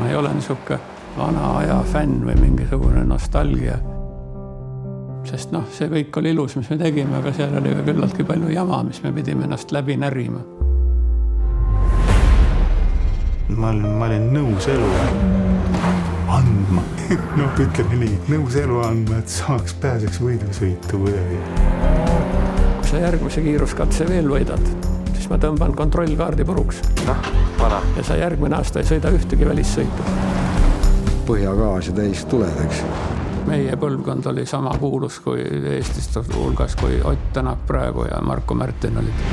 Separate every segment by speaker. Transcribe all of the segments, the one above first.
Speaker 1: Ma ei ole niisugune vana aja fänn või mingisugune nostalgia. Sest see kõik oli ilus, mis me tegime, aga seal oli küllaltki palju jama, mis me pidime ennast läbi närima.
Speaker 2: Ma olin nõus elu andma. Ütleme nii, nõus elu andma, et pääseks võidusõitu kuidagi.
Speaker 1: Kui sa järgmise kiiruskatse veel võidad, siis ma tõmban kontrollkaardi puruks.
Speaker 3: Vana.
Speaker 1: Ja sa järgmine aasta ei sõida ühtegi välissõitu.
Speaker 4: Põhjagaasi täis tuledeks.
Speaker 1: Meie põlvkond oli sama kuulus kui Eestist hulgas, kui Ott Tänak praegu ja Marko Märtin olid.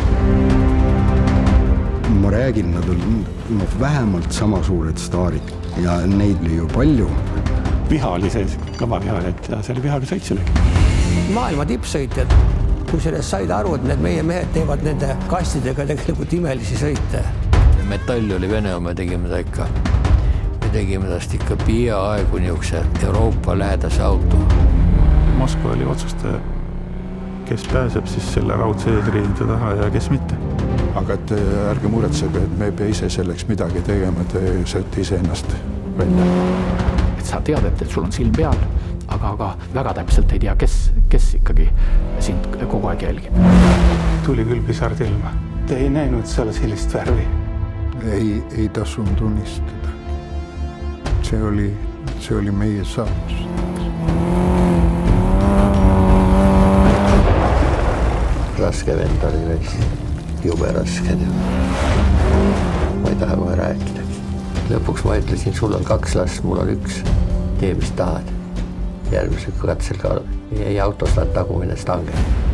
Speaker 4: Ma räägin, nad on vähemalt sama suured staarid ja neid oli ju palju.
Speaker 2: Viha oli sees, kõva viha, et see oli viha sõitsule.
Speaker 5: Maailma tippsõitjad, kui sellest said aru, et need meie mehed teevad nende kastidega tegelikult imelisi sõite.
Speaker 3: Metall oli Vene, me tegime ta ikka. Me tegime tast ikka peaaegu niisuguse Euroopa lähedase auto.
Speaker 2: Moskva oli otsustaja, kes pääseb siis selle raudse eesriinde taha ja kes mitte.
Speaker 6: Aga et ärge muretsege, et me ei pea ise selleks midagi tegema, te sööte ise ennast välja.
Speaker 7: Et sa tead, et sul on silm peal, aga väga täpselt ei tea, kes ikkagi sind kogu aeg jälgib.
Speaker 2: Tuli küll pisard ilma. Te ei näinud seal sellist värvi?
Speaker 4: Ei tasunud unistada. See oli meie saatus.
Speaker 3: Raske vend oli veits, jube raske. Ma ei taha kohe rääkida. Lõpuks ma ütlesin, sul on 2 last, mul on 1. Tee, mis tahad. Järgmise katsel ka ei autos nad tagumine stange.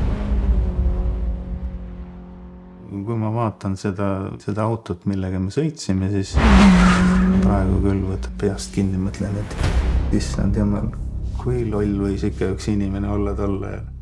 Speaker 2: Kui ma vaatan seda autot, millega me sõitsime, siis praegu küll võtab peast kinni, mõtlen, et issand jumal, kui loll võis ikka üks inimene olla tol ajal.